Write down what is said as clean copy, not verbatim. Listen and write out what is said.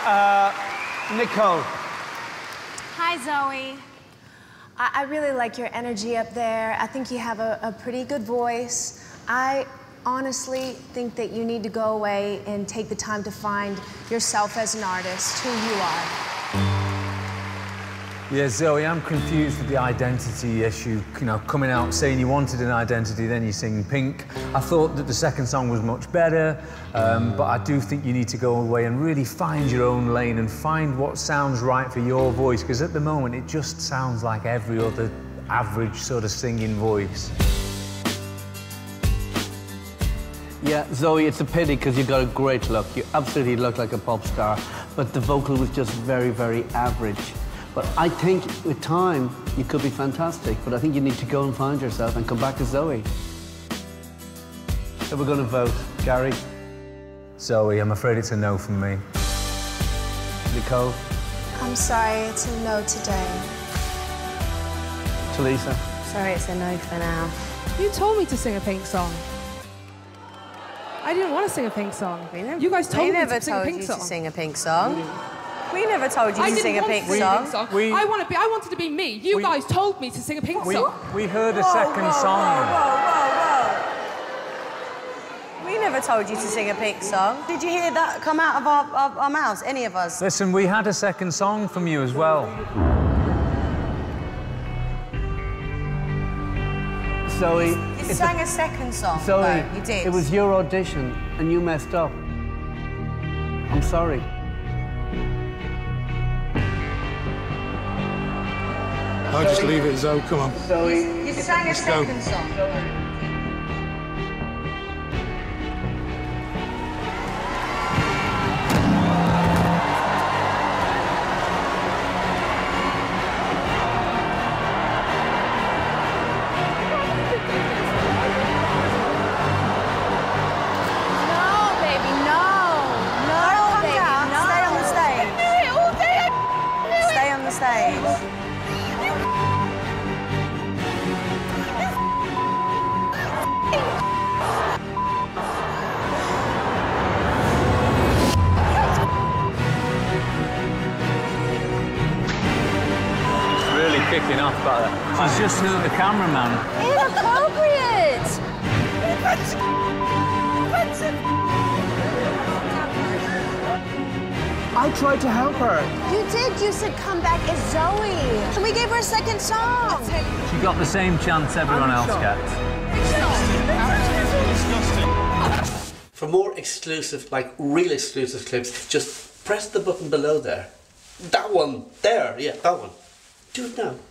Nicole. Hi, Zoe. I really like your energy up there. I think you have a pretty good voice. I honestly think that you need to go away and take the time to find yourself as an artist, who you are. Yeah, Zoe, I'm confused with the identity issue. You know, coming out saying you wanted an identity, then you sing Pink. I thought that the second song was much better, but I do think you need to go away and really find your own lane and find what sounds right for your voice, because at the moment it just sounds like every other average sort of singing voice. Yeah, Zoe, it's a pity because you got a great look. You absolutely look like a pop star, but the vocal was just very, very average. But I think with time, you could be fantastic, but I think you need to go and find yourself and come back to Zoe. So we're going to vote. Gary? Zoe, I'm afraid it's a no from me. Nicole? I'm sorry, it's a no today. Talisa? Sorry, it's a no for now. You told me to sing a Pink song. I didn't want to sing a Pink song. You guys told me to sing a Pink song. to sing a Pink song. We never told you to sing a Pink song. I wanted to be me. You guys told me to sing a Pink song. We heard a second song. Whoa. We never told you to sing a Pink song. Did you hear that come out of our mouths, any of us? Listen, we had a second song from you as well. Zoe... You sang a second song, Zoe, though. You did. It was your audition and you messed up. I'm sorry. I'll just leave it, Zoe. Come on. Zoe, you sang a second song. Kicking off about that. She's just the cameraman. Inappropriate! I tried to help her. You did. You said come back as Zoe. And we gave her a second song. She got the same chance everyone else gets. For more exclusive, like real exclusive clips, just press the button below there. That one, there, yeah, that one. Do it now.